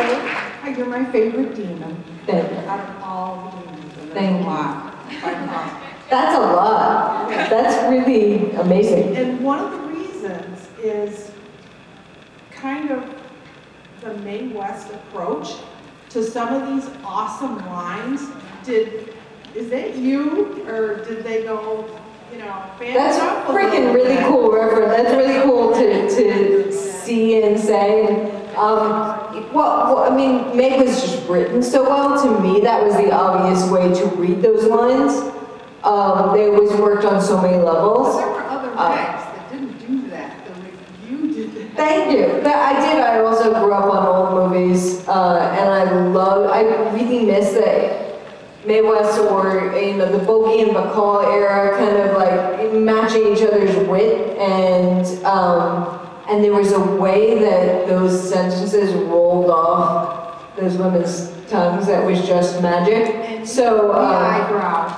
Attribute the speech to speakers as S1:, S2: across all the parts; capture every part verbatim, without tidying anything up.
S1: Hi, you're my favorite demon.
S2: Thank you.
S1: Out of all the demons, and
S2: Thank
S1: there's a
S2: you.
S1: lot.
S2: That's a lot. That's really amazing.
S1: And one of the reasons is kind of the Mae West approach to some of these awesome lines. Did, is that you, or did they go, you know, fan
S2: That's
S1: up a
S2: freaking
S1: little
S2: really
S1: bit?
S2: cool reference. That's really cool to, to see and say. Um, well, well, I mean, Meg was just written so well. To me, that was the obvious way to read those lines. Um, they always worked on so many levels.
S1: There were other Megs
S2: Uh,
S1: that didn't do that, the way you did that.
S2: Thank you. But I did. I also grew up on old movies, uh, and I love. I really miss that Mae West or you know the Bogey and Bacall era, kind of like matching each other's wit, and um, and there was a way that those sentences rolled off those women's tongues that was just magic.
S1: And
S2: So
S1: the
S2: um,
S1: eyebrow.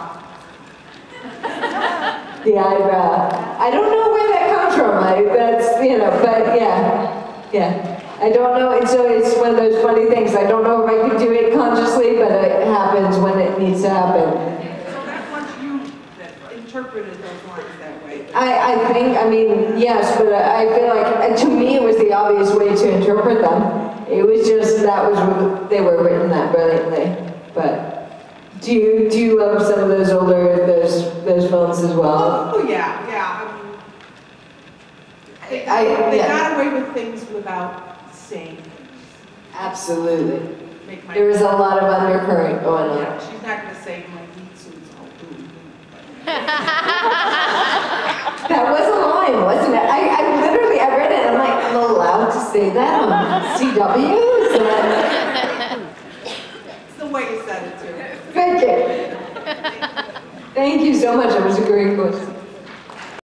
S2: the eyebrow. I don't know where that comes from. I, that's, you know, but yeah, yeah. I don't know, and so it's one of those funny things. I don't know if I could do it consciously, but it happens when it needs to happen.
S1: So that was you that interpreted those lines that way.
S2: I, I think, I mean, yes, but I feel like, to me, it was the obvious way to interpret them. It was just, that was, they were written that brilliantly. But do you, do you love some of those older, those, those films as well?
S1: Oh, yeah, yeah. I mean, they,
S2: I-
S1: they
S2: yeah.
S1: got away with things without saying things.
S2: Absolutely.
S1: Make my,
S2: There was a lot of undercurrent going on.
S1: yeah, she's not going to say my meat suit's all blue.
S2: That was a line, wasn't it? I, I literally, I read it and I'm like, I'm allowed to say that on C W? Is that...
S1: It's the way you said it, too.
S2: Thank you. Thank you so much. It was a great question.